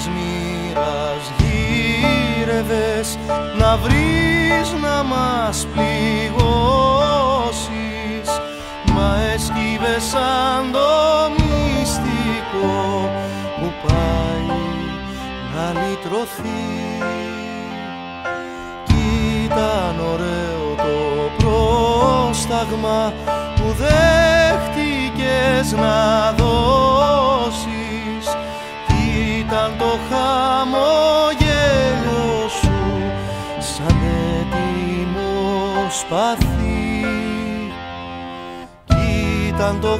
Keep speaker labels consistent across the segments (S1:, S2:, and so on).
S1: της μοίρας γύρευες να βρεις να μας πληγώσεις, μα έσκυβες σαν το μυστικό που πάει να λυτρωθεί. Κι ήταν ωραίο το πρόσταγμα που δέχτηκες να δώσεις, κι ήταν το χαμόγελο σου σαν έτοιμο σπαθί, κι ήταν το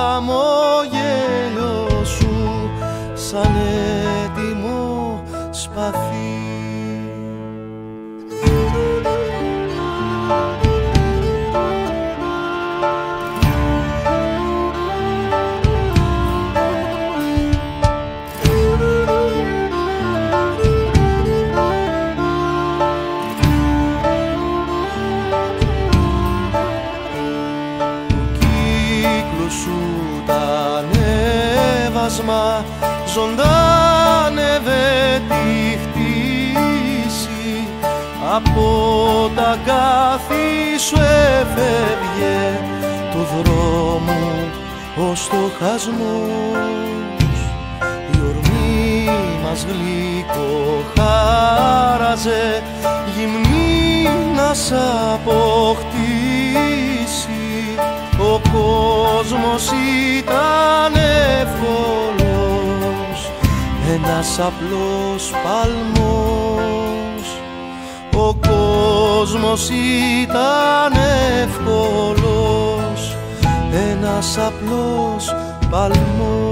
S1: χαμόγελο σου σαν έτοιμο σπαθί. Ζωντάνευε τη χτίση, από τα κάθη σου έφευγε του δρόμου ο στοχασμός. Η ορμή μας γλυκοχάραζε, γυμνή να σ' αποκτήσει. Ο κόσμος ήταν εύκολος, ένας απλός παλμός. Ο κόσμος ήταν εύκολος, ένας απλός παλμός.